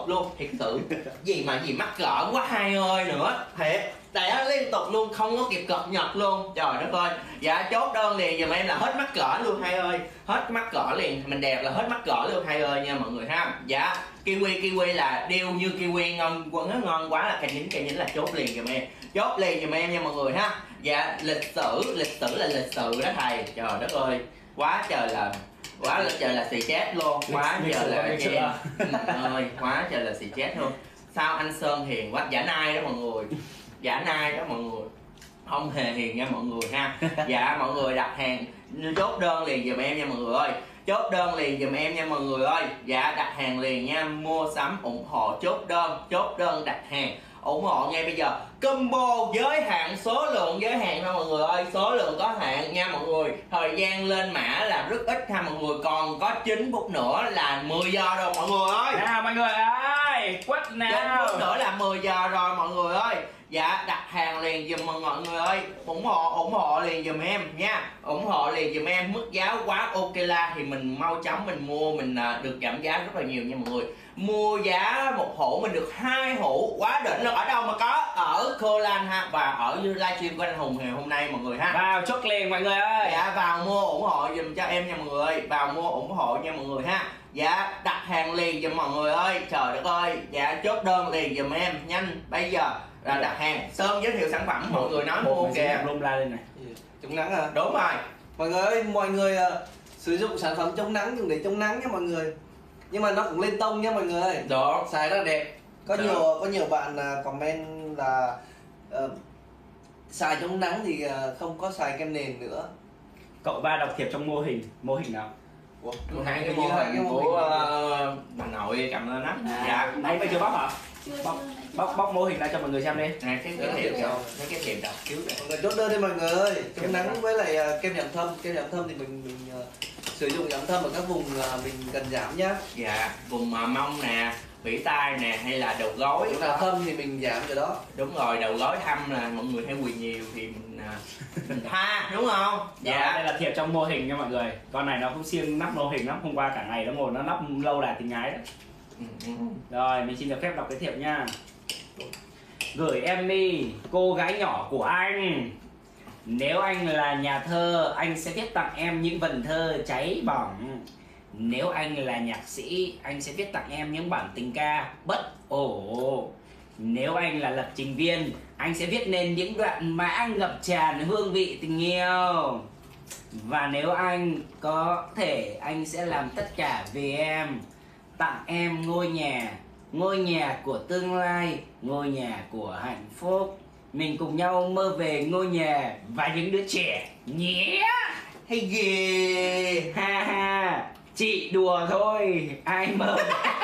tục luôn, thiệt sự. Gì mắc cỡ quá hai ơi nữa, thiệt. Đẻ liên tục luôn, không có kịp cập nhật luôn. Trời đất ơi. Dạ chốt đơn liền giùm em là hết mắc cỡ luôn hai ơi. Hết mắc cỡ liền, mình đẹp là hết mắc cỡ luôn hai ơi nha mọi người ha. Dạ kiwi là điêu như kiwi ngon quá là cây nhín là chốt liền giùm em. Chốt liền giùm em nha mọi người ha. Dạ lịch sử là lịch sự đó thầy. Trời đất ơi. Quá trời là xì chết luôn, quá trời là chen ơi, quá trời là xì chết luôn. Sao anh Sơn hiền quá, giả nai đó mọi người, giả nai đó mọi người, không hề hiền nha mọi người ha. Dạ mọi người đặt hàng chốt đơn liền giùm em nha mọi người ơi, chốt đơn liền giùm em nha mọi người ơi. Dạ đặt hàng liền nha, mua sắm ủng hộ chốt đơn đặt hàng ủng hộ ngay bây giờ. Combo giới hạn, số lượng giới hạn thôi mọi người ơi, số lượng có hạn nha mọi người. Thời gian lên mã là rất ít ha mọi người, còn có 9 phút nữa là 10 giờ rồi mọi người ơi. Nào mọi người ơi, quất nào, 9 phút nữa là 10 giờ rồi mọi người ơi. Dạ đặt hàng liền giùm mọi người ơi, ủng hộ liền giùm em nha, ủng hộ liền giùm em. Mức giá quá ok la thì mình mau chóng mình mua, mình được giảm giá rất là nhiều nha mọi người. Mua giá một hũ mình được 2 hũ, quá đỉnh luôn. Ở đâu mà có? Ở Colan ha, và ở livestream của anh Hùng ngày hôm nay mọi người ha. Vào chốt liền mọi người ơi. Dạ vào mua ủng hộ giùm cho em nha mọi người ơi, vào mua ủng hộ nha mọi người ha. Dạ đặt hàng liền giùm mọi người ơi, trời đất ơi. Dạ chốt đơn liền giùm em nhanh bây giờ là đặt hàng. Sơn giới thiệu sản phẩm mọi người nói mua kìa. Lum la lên này. Chống nắng à? Đúng rồi Mọi người ơi, mọi người sử dụng sản phẩm chống nắng dùng để chống nắng nha mọi người. Nhưng mà nó cũng lên tông nha mọi người ơi. đó, Xài rất là đẹp. Có nhiều bạn comment là xài chống nắng thì không có xài kem nền nữa. Cậu ba đọc thiệp trong mô hình nào? Ủa, hai cái mô hình của bà nội cầm lên á. Dạ Nãy bây giờ bóc hả? Bóc mô hình ra cho mọi người xem đi. này cái thiệp cho mấy cái thiệp đọc trước này. Mọi người chốt đơn đi mọi người ơi. Chống nắng với lại kem giảm thâm. Kem giảm thâm thì mình sử dụng giảm thâm ở các vùng mình cần giảm nhá. Dạ vùng mông nè, vĩ tai nè, hay là đầu gối. Chỗ nào thâm thì mình giảm rồi đó. Đúng rồi, đầu gối thâm là mọi người hay quỳ nhiều thì mình tha đúng không? Dạ. Đó, đây là thiệp trong mô hình nha mọi người. Con này nó cũng siêng nắp mô hình lắm, hôm qua cả ngày nó ngồi nó nắp lâu là tình ái đấy. Rồi mình xin được phép đọc cái thiệp nha. Gửi em đi, cô gái nhỏ của anh. Nếu anh là nhà thơ, anh sẽ viết tặng em những vần thơ cháy bỏng. Nếu anh là nhạc sĩ, anh sẽ viết tặng em những bản tình ca bất ổ. Nếu anh là lập trình viên, anh sẽ viết nên những đoạn mã ngập tràn hương vị tình yêu. Và nếu anh có thể, anh sẽ làm tất cả vì em. Tặng em ngôi nhà của tương lai, ngôi nhà của hạnh phúc. Mình cùng nhau mơ về ngôi nhà và những đứa trẻ nhé. Hay ghê. Ha ha, chị đùa thôi, ai mơ.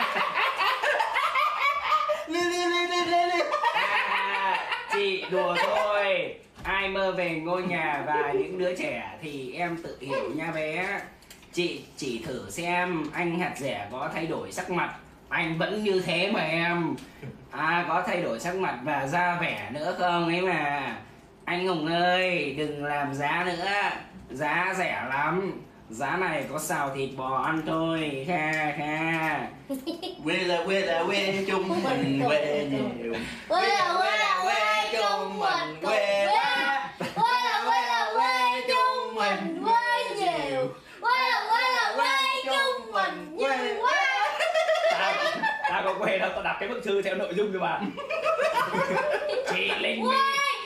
Chị đùa thôi, ai mơ về ngôi nhà và những đứa trẻ thì em tự hiểu nha bé. Chị chỉ thử xem anh hạt rẻ có thay đổi sắc mặt, anh vẫn như thế mà em. Có thay đổi sắc mặt và da vẻ nữa không ấy mà. Anh Hùng ơi, đừng làm giá nữa, giá rẻ lắm. Giá này có xào thịt bò ăn thôi, ha ha. Quê chung mình quê nhiều. Quê chung mình quê quá. Quê chung mình quê nhiều. Quê chung mình quê quá. Tao có quê đâu, tao đặt cái bức thư theo nội dung cho bạn. Chị Linh My.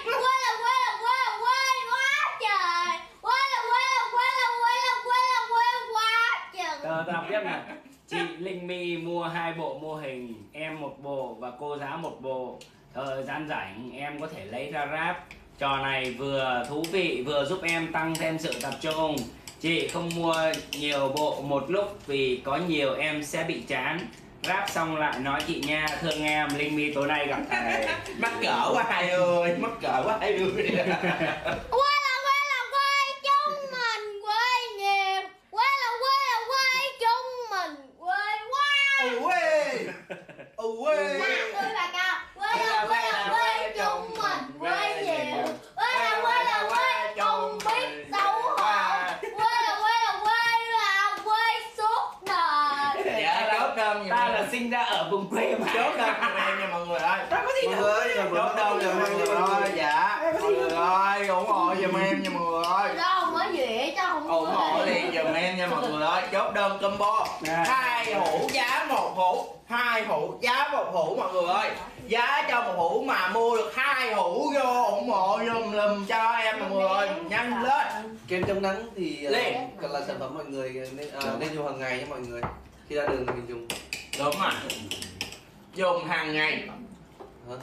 Tao đọc tiếp nè. Chị Linh My mua 2 bộ mô hình, em 1 bộ và cô giáo 1 bộ. Thời gian rảnh em có thể lấy ra ráp. Trò này vừa thú vị vừa giúp em tăng thêm sự tập trung. Chị không mua nhiều bộ một lúc vì có nhiều em sẽ bị chán. Ráp xong lại nói chị nha, thương em. Linh My tối nay gặp thầy. Mắc cỡ quá hai ơi, mắc cỡ quá hai ơi. Ta là sinh ra ở ở vùng quê mà. Chốt đơn giùm em nha mọi người ơi. Tao có gì Mọi đâu. người ơi, Chốt đơn giùm em nha mọi người ơi. Dạ mọi người ơi, ủng hộ giùm em nha mọi người ơi. Đâu mới dễ cho không Ủng hộ liền giùm em nha mọi người ơi. Chốt đơn combo 2 hũ giá 1 hũ, 2 hũ giá 1 hũ mọi người ơi. Giá cho 1 hũ mà mua được 2 hũ vô ủng hộ giùm lùm cho em mọi người ơi. Nhanh lên. Kem chống nắng thì Liền. còn là sản phẩm mọi người nên dùng hàng ngày nha mọi người. Khi ra đường thì mình dùng. Đúng rồi. Dùng hàng ngày. Hả?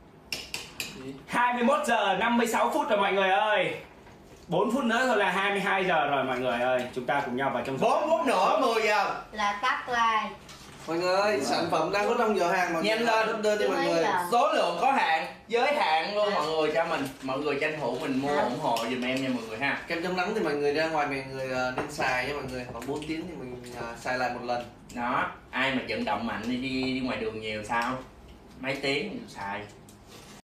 21 giờ 56 phút rồi mọi người ơi. 4 phút nữa thôi là 22 giờ rồi mọi người ơi. Chúng ta cùng nhau vào trong 4 phút nữa 10 giờ. là tắt like. Mọi người ơi, sản phẩm đang có trong giỏ hàng mà Nhanh lên. đơn cho mọi người. Số lượng có hạn, giới hạn luôn mọi người cho mình. Mọi người tranh thủ mình mua ủng hộ giùm em nha mọi người ha. Kem chống nắng thì mọi người ra ngoài mọi người nên xài nha mọi người. Khoảng 4 tiếng thì mình xài lại một lần. Đó, ai mà vận động mạnh đi ngoài đường nhiều sao? Mấy tiếng xài.